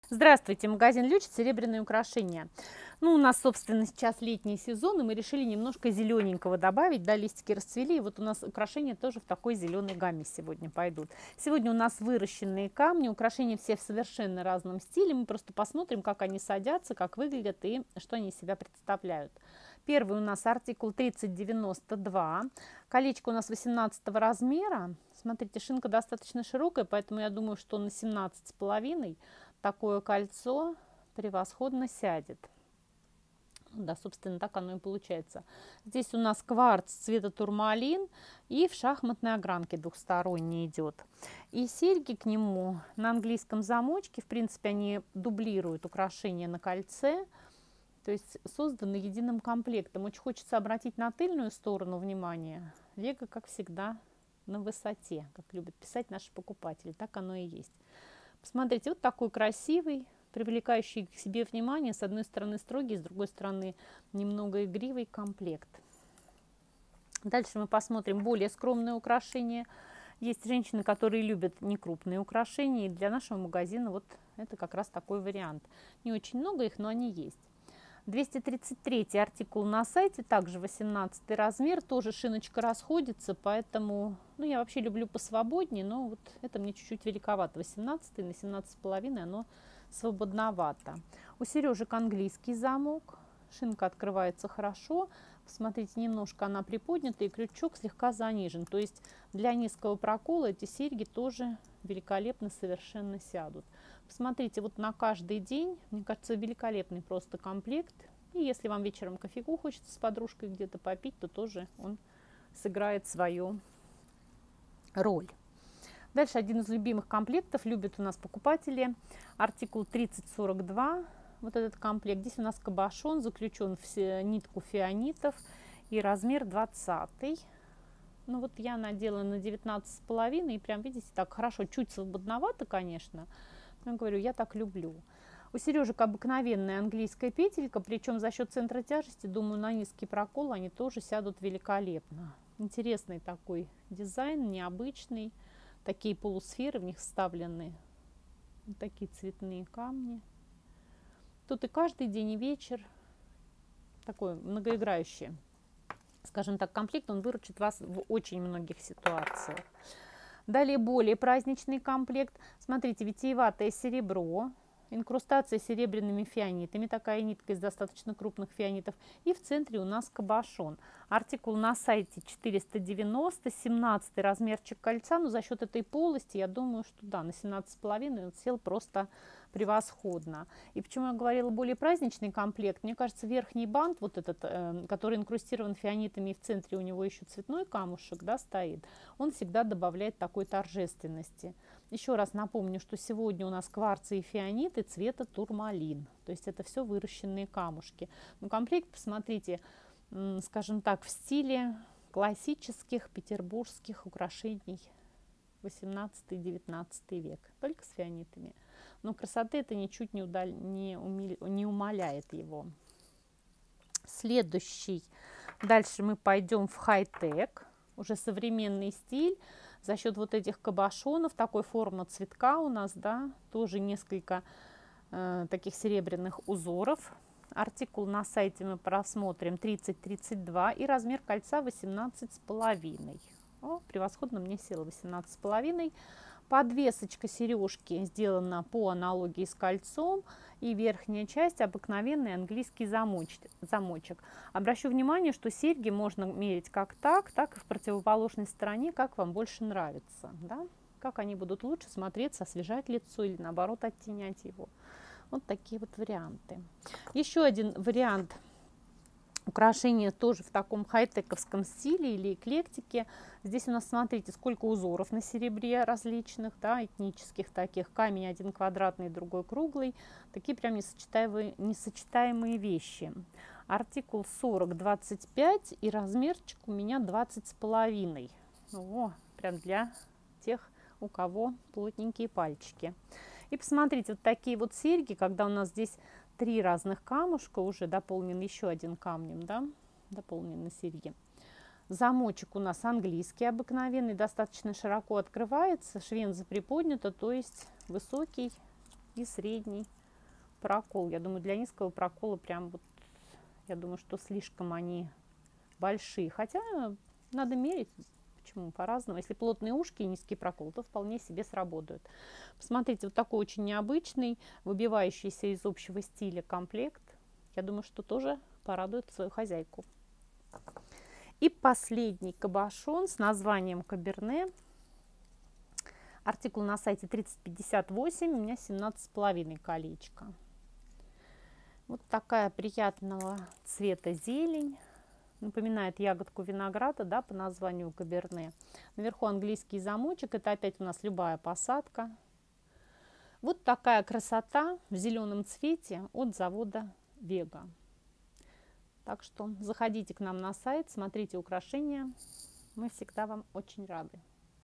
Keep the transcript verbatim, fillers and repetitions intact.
Здравствуйте, магазин Лючит, серебряные украшения. Ну, у нас, собственно, сейчас летний сезон, и мы решили немножко зелененького добавить, да, листики расцвели, и вот у нас украшения тоже в такой зеленой гамме сегодня пойдут. Сегодня у нас выращенные камни, украшения все в совершенно разном стиле, мы просто посмотрим, как они садятся, как выглядят и что они из себя представляют. Первый у нас артикул тридцать девяносто два, колечко у нас восемнадцатого размера, смотрите, шинка достаточно широкая, поэтому я думаю, что на семнадцать с половиной такое кольцо превосходно сядет. Да, собственно, так оно и получается. Здесь у нас кварц цвета турмалин и в шахматной огранке двухсторонней идет. И серьги к нему на английском замочке, в принципе, они дублируют украшения на кольце, то есть созданы единым комплектом. Очень хочется обратить на тыльную сторону внимание. Века, как всегда, на высоте, как любят писать наши покупатели. Так оно и есть. Посмотрите, вот такой красивый, привлекающий к себе внимание, с одной стороны строгий, с другой стороны немного игривый комплект. Дальше мы посмотрим более скромные украшения. Есть женщины, которые любят некрупные украшения, и для нашего магазина вот это как раз такой вариант. Не очень много их, но они есть. двести тридцать третий артикул на сайте, также восемнадцатый размер, тоже шиночка расходится, поэтому, ну, я вообще люблю посвободнее, но вот это мне чуть-чуть великовато. восемнадцатый на семнадцать с половиной оно свободновато. У сережек английский замок, шинка открывается хорошо, посмотрите, немножко она приподнята и крючок слегка занижен, то есть для низкого прокола эти серьги тоже великолепно совершенно сядут. Посмотрите, вот на каждый день, мне кажется, великолепный просто комплект. И если вам вечером кофейку хочется с подружкой где-то попить, то тоже он сыграет свою роль. Дальше один из любимых комплектов, любят у нас покупатели, артикул тридцать сорок два, вот этот комплект. Здесь у нас кабошон заключен в нитку фианитов и размер двадцатый. Ну вот я надела на девятнадцать с половиной, и прям, видите, так хорошо, чуть свободновато, конечно. Я говорю, я так люблю. У сережек обыкновенная английская петелька, причем за счет центра тяжести, думаю, на низкий прокол они тоже сядут великолепно. Интересный такой дизайн, необычный. Такие полусферы в них вставлены. Вот такие цветные камни. Тут и каждый день, и вечер. Такой многоиграющий, скажем так, комплект. Он выручит вас в очень многих ситуациях. Далее более праздничный комплект. Смотрите, витиеватое серебро, инкрустация серебряными фианитами, такая нитка из достаточно крупных фианитов. И в центре у нас кабошон. Артикул на сайте четыреста девяносто, семнадцатый размерчик кольца. Но за счет этой полости, я думаю, что да, на семнадцать с половиной он сел просто превосходно. И почему я говорила более праздничный комплект? Мне кажется, верхний бант, вот этот, э, который инкрустирован фианитами, и в центре у него еще цветной камушек, да, стоит, он всегда добавляет такой торжественности. Еще раз напомню, что сегодня у нас кварцы и фианиты цвета турмалин. То есть это все выращенные камушки. Но комплект, посмотрите, скажем так, в стиле классических петербургских украшений восемнадцатый-девятнадцатый век. Только с фианитами. Но красоты это ничуть не, удаль... не, умили... не умаляет его. Следующий. Дальше мы пойдем в хай-тек. Уже современный стиль. За счет вот этих кабошонов, такой формы цветка у нас, да, тоже несколько э, таких серебряных узоров. Артикул на сайте мы просмотрим тридцать тридцать два и размер кольца восемнадцать с половиной. О, превосходно мне село восемнадцать с половиной. Подвесочка сережки сделана по аналогии с кольцом, и верхняя часть обыкновенный английский замочек. замочек. Обращу внимание, что серьги можно мерить как так, так и в противоположной стороне, как вам больше нравится. Да? Как они будут лучше смотреться, освежать лицо или наоборот оттенять его. Вот такие вот варианты. Еще один вариант украшения тоже в таком хай-тековском стиле или эклектике. Здесь у нас, смотрите, сколько узоров на серебре различных, да, этнических таких. Камень один квадратный, другой круглый. Такие прям несочетаемые, несочетаемые вещи. Артикул сорок двадцать пять и размерчик у меня двадцать с половиной. О, прям для тех, у кого плотненькие пальчики. И посмотрите, вот такие вот серьги, когда у нас здесь три разных камушка, уже дополнен еще один камнем, да, дополнены серьги. Замочек у нас английский обыкновенный, достаточно широко открывается, швенза приподнята, то есть высокий и средний прокол. Я думаю, для низкого прокола прям вот, я думаю, что слишком они большие. Хотя надо мерить, почему по-разному. Если плотные ушки и низкий прокол, то вполне себе сработают. Посмотрите, вот такой очень необычный, выбивающийся из общего стиля комплект. Я думаю, что тоже порадует свою хозяйку. И последний кабошон с названием Каберне. Артикул на сайте тридцать пятьдесят восемь, у меня семнадцать с половиной колечко. Вот такая приятного цвета зелень. Напоминает ягодку винограда, да, по названию Каберне. Наверху английский замочек. Это опять у нас любая посадка. Вот такая красота в зеленом цвете от завода Вега. Так что заходите к нам на сайт, смотрите украшения. Мы всегда вам очень рады.